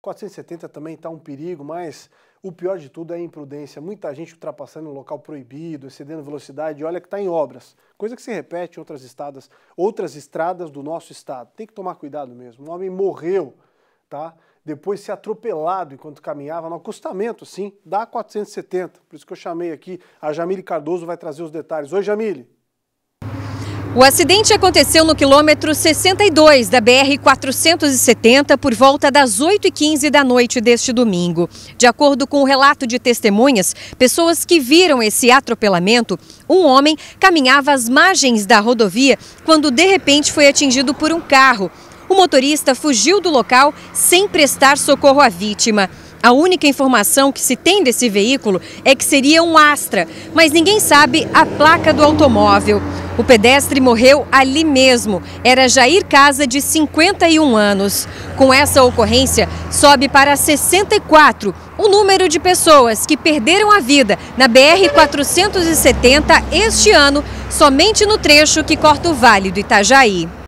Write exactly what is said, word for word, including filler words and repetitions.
quatrocentos e setenta também está um perigo, mas o pior de tudo é a imprudência. Muita gente ultrapassando em um local proibido, excedendo velocidade, olha que está em obras. Coisa que se repete em outras estradas, outras estradas do nosso estado. Tem que tomar cuidado mesmo. Um homem morreu, tá? Depois de ser atropelado enquanto caminhava no acostamento, sim, da quatrocentos e setenta. Por isso que eu chamei aqui, a Jamile Cardoso vai trazer os detalhes. Oi, Jamile. O acidente aconteceu no quilômetro sessenta e dois da B R quatrocentos e setenta por volta das oito e quinze da noite deste domingo. De acordo com o relato de testemunhas, pessoas que viram esse atropelamento, um homem caminhava às margens da rodovia quando de repente foi atingido por um carro. O motorista fugiu do local sem prestar socorro à vítima. A única informação que se tem desse veículo é que seria um Astra, mas ninguém sabe a placa do automóvel. O pedestre morreu ali mesmo. Era Jair Casa, de cinquenta e um anos. Com essa ocorrência, sobe para sessenta e quatro o número de pessoas que perderam a vida na B R quatrocentos e setenta este ano, somente no trecho que corta o Vale do Itajaí.